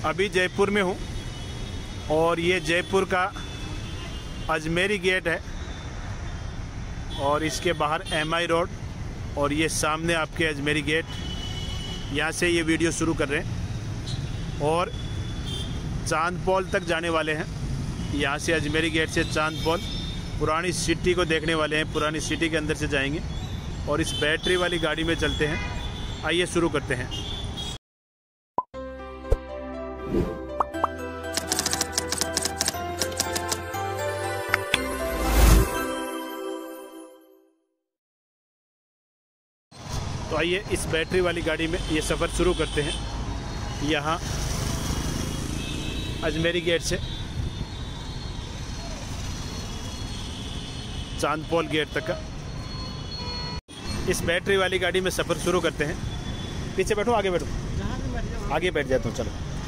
अभी जयपुर में हूँ और ये जयपुर का अजमेरी गेट है और इसके बाहर MI रोड और ये सामने आपके अजमेरी गेट। यहाँ से ये वीडियो शुरू कर रहे हैं और चांदपोल तक जाने वाले हैं। यहाँ से अजमेरी गेट से चांदपोल पुरानी सिटी को देखने वाले हैं। पुरानी सिटी के अंदर से जाएंगे और इस बैटरी वाली गाड़ी में चलते हैं। आइए शुरू करते हैं। तो आइए इस बैटरी वाली गाड़ी में ये सफ़र शुरू करते हैं। यहाँ अजमेरी गेट से चांदपोल गेट तक का इस बैटरी वाली गाड़ी में सफ़र शुरू करते हैं। पीछे बैठो, आगे बैठो, आगे बैठ जाता हूँ। चलो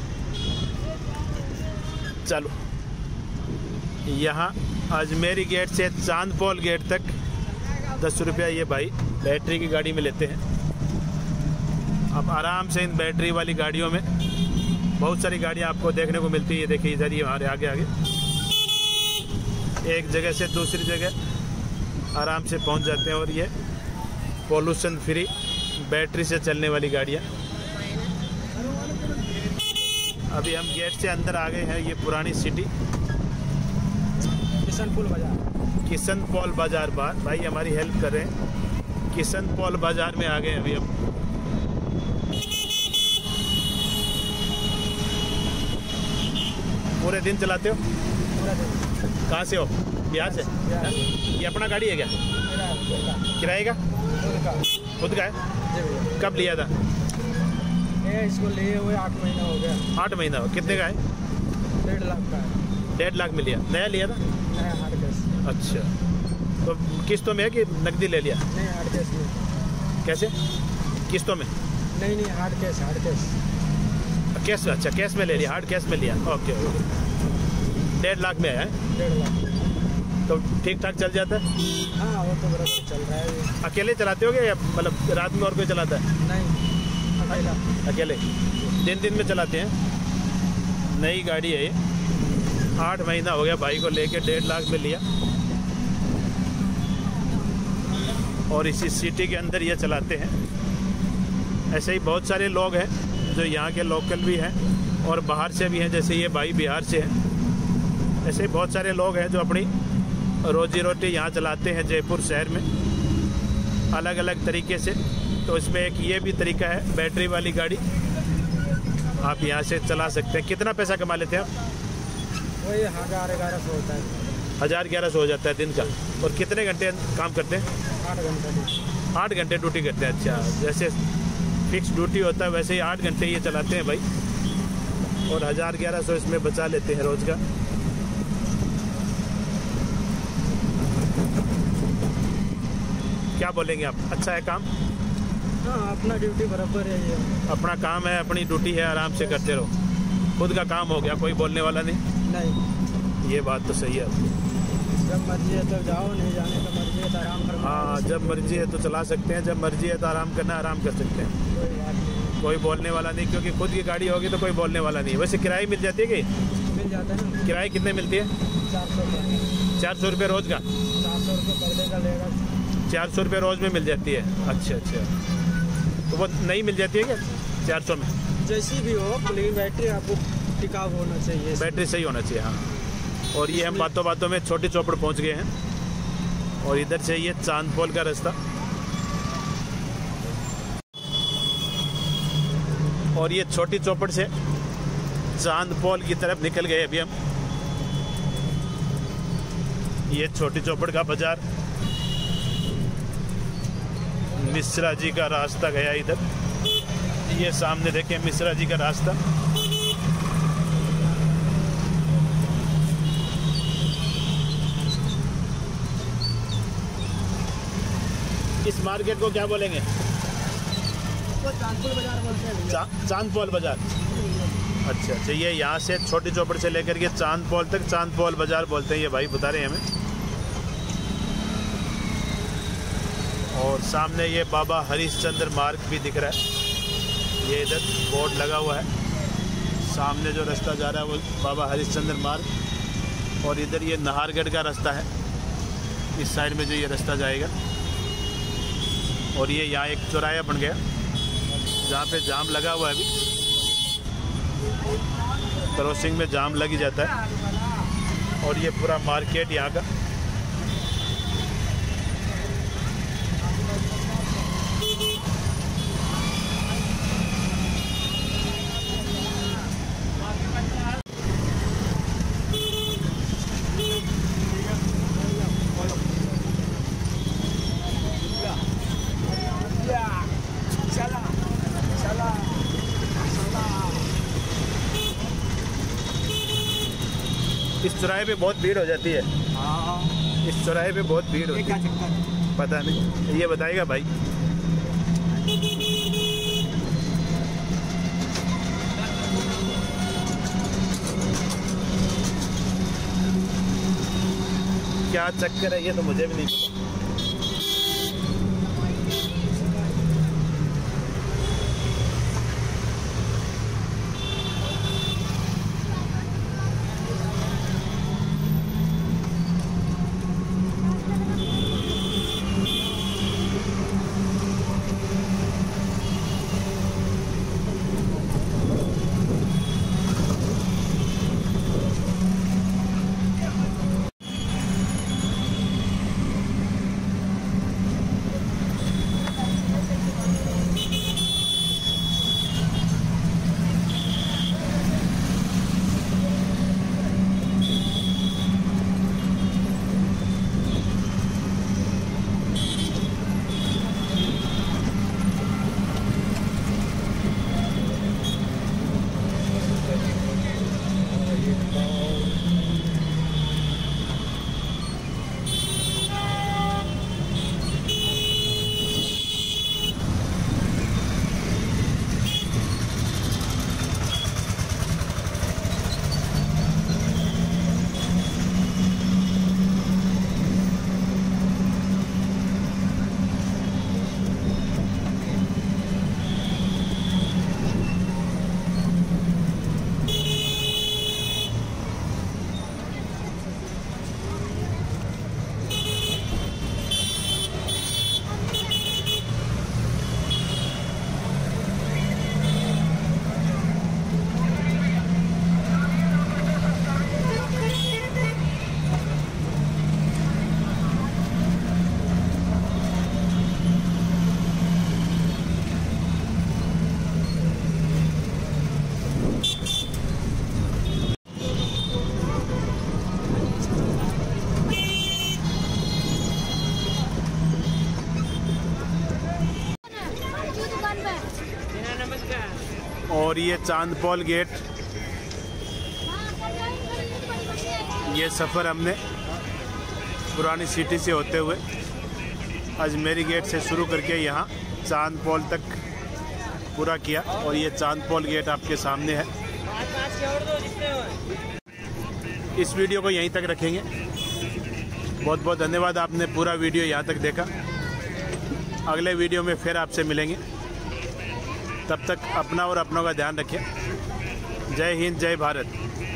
चलो, यहाँ अजमेरी गेट से चांदपोल गेट तक 10 रुपया ये भाई बैटरी की गाड़ी में लेते हैं। अब आराम से इन बैटरी वाली गाड़ियों में बहुत सारी गाड़ियाँ आपको देखने को मिलती है। ये देखिए इधर ही हमारे आगे आगे एक जगह से दूसरी जगह आराम से पहुंच जाते हैं और ये पोल्यूशन फ्री बैटरी से चलने वाली गाड़ियाँ। अभी हम गेट से अंदर आ गए हैं। ये पुरानी सिटी किशनपोल बाज़ार भाई हमारी हेल्प कर रहे हैं। किशनपोल बाज़ार में आ गए अभी हम। पूरे दिन चलाते हो? कहाँ से हो? बिहार से? ये अपना गाड़ी है क्या? किराए का? खुद का है? कब लिया था? इसको लिए हुए 8 महीना हो गया। 8 महीना हो। कितने का है? 1.5 लाख का है। 1.5 लाख में लिया? नया लिया था? नया हार्ड कैश। अच्छा, तो किस्तों में है कि नकदी ले लिया? नहीं, हार्ड कैश में। कैसे? किस्तों में? नहीं, हार्ड कैश। कैश? अच्छा, कैश में ले लिया, हार्ड कैश में लिया। Okay okay. 1.5 लाख में है? 1.5 लाख। तो ठीक ठाक चल जाता है? हाँ, वो तो बराबर चल रहा है। अकेले चलाते हो या मतलब रात में और कोई चलाता है? नहीं, अकेले दिन में चलाते हैं। नई गाड़ी है ये, 8 महीना हो गया भाई को लेके 1.5 लाख में लिया और इसी सिटी के अंदर ये चलाते हैं। ऐसे ही बहुत सारे लोग हैं जो यहाँ के लोकल भी हैं और बाहर से भी हैं। जैसे ये भाई बिहार से हैं। ऐसे ही बहुत सारे लोग हैं जो अपनी रोजी रोटी यहाँ चलाते हैं जयपुर शहर में अलग अलग तरीके से। तो इसमें एक ये भी तरीका है बैटरी वाली गाड़ी, आप यहाँ से चला सकते हैं। कितना पैसा कमा लेते हैं आप? वही 1000-1100 होता है। 1000-1100 हो जाता है दिन का। और कितने घंटे काम करते हैं? 8 घंटे। 8 घंटे ड्यूटी करते हैं। अच्छा, जैसे फिक्स ड्यूटी होता है वैसे ही 8 घंटे ये चलाते हैं भाई और 1000-1100 इसमें बचा लेते हैं रोज का। क्या बोलेंगे आप? अच्छा है काम? हाँ, अपना ड्यूटी बराबर है। ये अपना काम है, अपनी ड्यूटी है, आराम से करते रहो। खुद का काम हो गया, कोई बोलने वाला नहीं। ये बात तो सही है। जब मर्जी है तो जाओ, नहीं जाने का मर्जी है तो आराम करना। हाँ, जब मर्जी है तो चला सकते हैं, जब मर्जी है तो आराम करना, आराम कर सकते हैं। कोई बात नहीं, कोई बोलने वाला नहीं, क्योंकि खुद की गाड़ी होगी तो कोई बोलने वाला नहीं। वैसे किराए मिल जाती है कि? मिल जाता है ना। किराए कितने मिलती है? 400 रुपये। 400 रुपये रोज़ का? 400 रुपये पर डे का लेगा। 400 रुपये रोज़ में मिल जाती है? अच्छा, तो वो नहीं मिल जाती है क्या 400 में? जैसी भी हो, लेकिन बैटरी आपको टिकाऊ होना चाहिए। बैटरी सही होना चाहिए, हाँ। और ये हम बातों बातों में छोटी चौपड़ पहुंच गए हैं और इधर से ये चांदपोल का रास्ता और ये छोटी चौपड़ से चांदपोल की तरफ निकल गए अभी हम। ये छोटी चौपड़ का बाजार, मिश्रा जी का रास्ता गया इधर। ये सामने देखें मिश्रा जी का रास्ता। इस मार्केट को क्या बोलेंगे? चांदपोल बाजार बोलते हैं। चांदपोल बाजार। अच्छा, ये यहाँ से छोटी चौपड़ से लेकर के चांदपोल तक चांदपोल बाजार बोलते हैं, ये भाई बता रहे हैं हमें। और सामने ये बाबा हरिश्चंद्र मार्ग भी दिख रहा है, ये इधर बोर्ड लगा हुआ है। सामने जो रास्ता जा रहा है वो बाबा हरिश्चंद्र मार्ग, और इधर ये नाहरगढ़ का रास्ता है, इस साइड में जो ये रास्ता जाएगा। और ये यहाँ एक चौराहा बन गया जहाँ पे जाम लगा हुआ है, अभी क्रॉसिंग में जाम लग ही जाता है। और ये पूरा मार्केट यहाँ का। इस चौराहे पे बहुत भीड़ हो जाती है। इस चौराहे पे बहुत भीड़ होती है, पता नहीं, ये बताएगा भाई। क्या चक्कर है ये तो मुझे भी नहीं पता। और ये चांदपोल गेट, ये सफ़र हमने पुरानी सिटी से होते हुए अजमेरी गेट से शुरू करके यहाँ चांदपोल तक पूरा किया। और ये चांदपोल गेट आपके सामने है। इस वीडियो को यहीं तक रखेंगे। बहुत बहुत धन्यवाद, आपने पूरा वीडियो यहाँ तक देखा। अगले वीडियो में फिर आपसे मिलेंगे, तब तक अपना और अपनों का ध्यान रखें। जय हिंद, जय भारत।